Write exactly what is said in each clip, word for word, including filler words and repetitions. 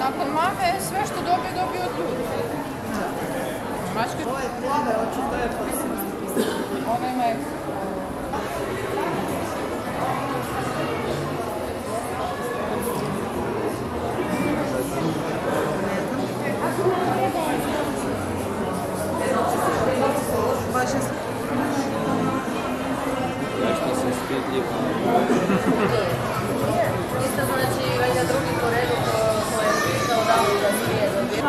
kod mame sve što dobije, dobije od ljudi. Mačke... Ovo je plave, očito je professionalism. Ona ima... Nešto se spjetljivo. Isto znači, valjda drugi po redu ko je pisao Davor da smije dobiti.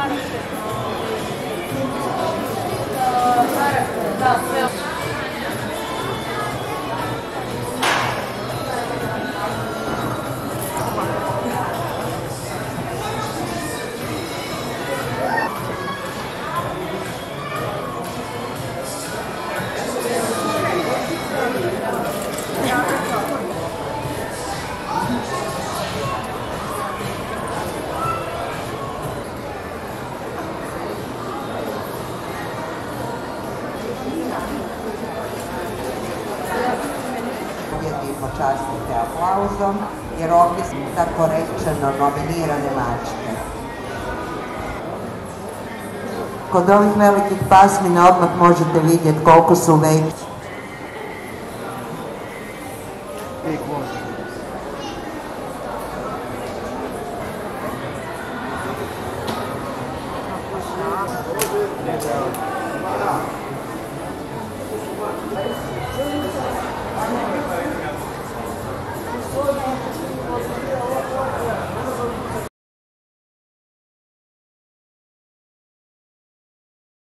Da, sve. Počastite aplauzom, jer ovdje su tako rečeno nominirane mačke. Kod ovih velikih pasmina odmah možete vidjeti koliko su veći.